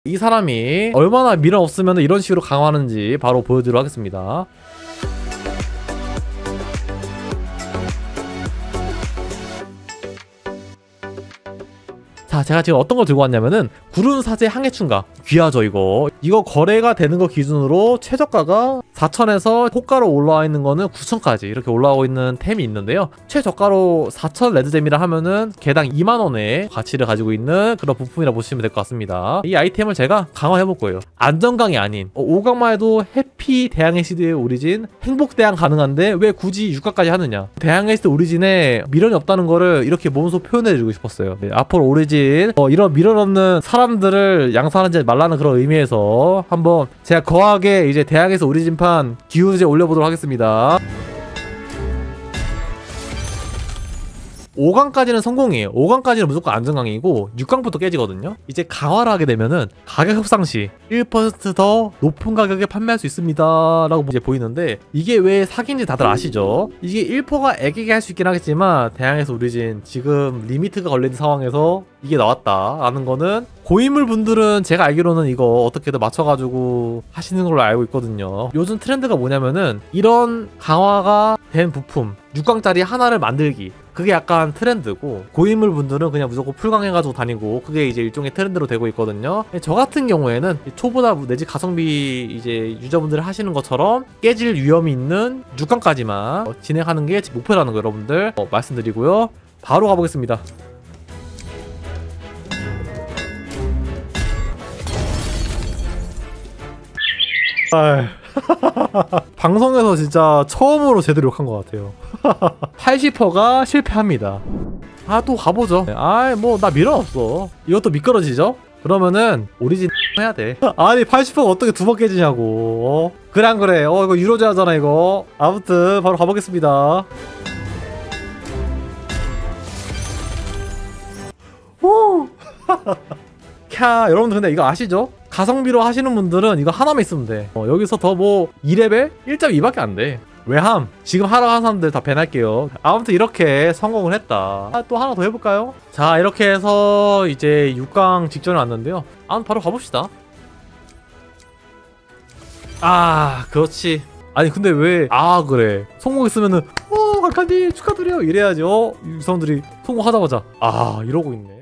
이 사람이 얼마나 미련 없으면 이런 식으로 강화하는지 바로 보여드리도록 하겠습니다. 자, 제가 지금 어떤 걸 들고 왔냐면은 구른사제 항해충가. 귀하죠 이거. 이거 거래가 되는 거 기준으로 최저가가 4,000에서 호가로 올라와 있는 거는 9,000까지 이렇게 올라오고 있는 템이 있는데요. 최저가로 4,000 레드잼이라 하면은 개당 2만원의 가치를 가지고 있는 그런 부품이라 보시면 될 것 같습니다. 이 아이템을 제가 강화해볼 거예요. 안전강이 아닌 5강만 해도 해피 대항해시드의 오리진, 행복대항 가능한데 왜 굳이 6강까지 하느냐. 대항해시드 오리진에 미련이 없다는 거를 이렇게 몸소 표현해주고 싶었어요. 네, 앞으로 오리진 이런 미련 없는 사람들을 양산하지 말라는 그런 의미에서 한번 제가 거하게 이제 대항해서 오리진판 기우제 올려보도록 하겠습니다. 5강까지는 성공이에요. 5강까지는 무조건 안전강이고 6강부터 깨지거든요. 이제 강화를 하게 되면은 가격 협상 시 1% 더 높은 가격에 판매할 수 있습니다 라고 이제 보이는데, 이게 왜 사기인지 다들 아시죠? 이게 1%가 애기게 할 수 있긴 하겠지만 대항해서 오리진 지금 리미트가 걸린 상황에서 이게 나왔다 라는 거는 고인물 분들은 제가 알기로는 이거 어떻게든 맞춰가지고 하시는 걸로 알고 있거든요. 요즘 트렌드가 뭐냐면은 이런 강화가 된 부품 6강짜리 하나를 만들기, 그게 약간 트렌드고, 고인물 분들은 그냥 무조건 풀강해가지고 다니고 그게 이제 일종의 트렌드로 되고 있거든요. 저 같은 경우에는 초보다 내지 가성비 이제 유저분들이 하시는 것처럼 깨질 위험이 있는 6강까지만 진행하는 게 제 목표라는 거 여러분들 말씀드리고요. 바로 가보겠습니다. 방송에서 진짜 처음으로 제대로 욕한 것 같아요. 80%가 실패합니다. 또 가보죠. 뭐 나 미련 없어. 이것도 미끄러지죠? 그러면은 오리진 해야 돼. 아니 80%가 어떻게 두 번 깨지냐고. 그래 안 그래? 이거 유로제 하잖아 이거. 아무튼 바로 가보겠습니다. 오. 캬, 여러분들 근데 이거 아시죠? 가성비로 하시는 분들은 이거 하나만 있으면 돼. 여기서 더 뭐 2레벨? 1.2밖에 안 돼. 왜함? 지금 하러 한 사람들 다 밴할게요. 아무튼 이렇게 성공을 했다. 또 하나 더 해볼까요? 자, 이렇게 해서 이제 6강 직전에 왔는데요. 바로 가봅시다. 그렇지. 아니 근데 왜 그래 성공했으면은 갈칸님 축하드려요 이래야지. 이 사람들이 성공하자마자 이러고 있네.